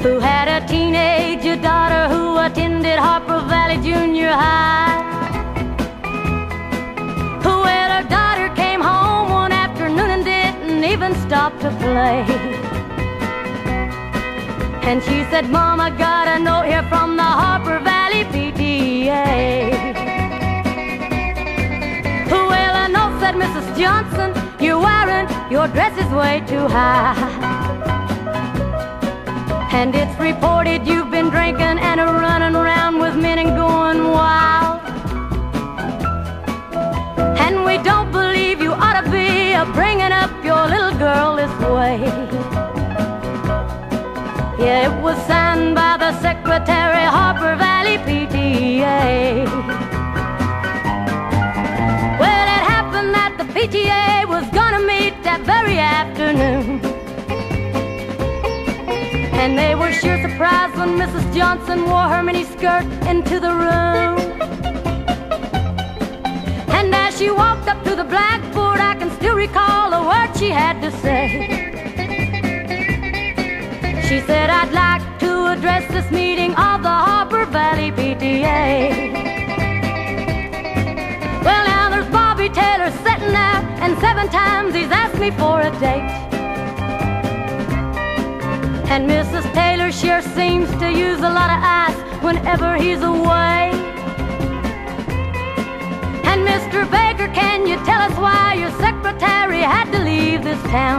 who had a teenage daughter who attended Harper Valley Junior High. Well, her daughter came home one afternoon and didn't even stop to play. And she said, "Mom, I got a note here from the Harper Valley PTA." Well, a note said, "Mrs. Johnson, you're wearing your dress is way too high. And it's reported you've been drinking and running around with men and going wild. And we don't believe you ought to be bringing up your little girl this way." Yeah, it was signed by the secretary, Harper Valley PTA. Well, it happened that the PTA was gonna meet that very afternoon, and they were sure surprised when Mrs. Johnson wore her miniskirt into the room. And as she walked up to the blackboard, I can still recall the words she had to say. She said, "I'd like to address this meeting of the Harper Valley PTA. Well, now there's Bobby Taylor sitting there, and 7 times he's asked me for a date. And Mrs. Taylor sure seems to use a lot of ice whenever he's away. And Mr. Baker, can you tell us why your secretary had to leave this town?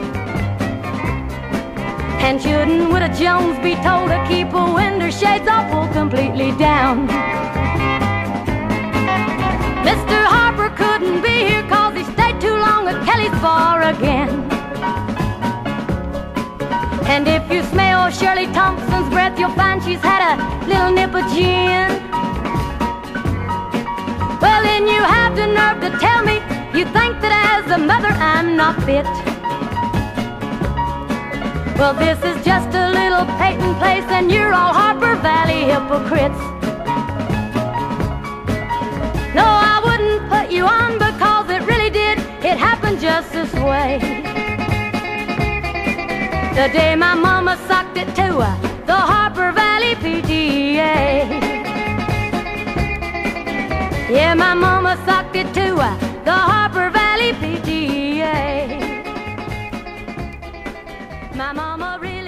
And shouldn't Widow Jones be told to keep her window shades all pulled completely down? Mr. Harper couldn't be here 'cause he stayed too long at Kelly's Bar again. And if you smell Shirley Thompson's breath, you'll find she's had a little nip of gin. Well, then you have the nerve to tell me you think that as a mother I'm not fit. Well, this is just a little Peyton place, and you're all Harper Valley hypocrites. No, I wouldn't put you on because it really did. It happened just this way. The day my mama socked it to the Harper Valley PTA. Yeah, my mama socked it to the Harper Valley PTA. My mama really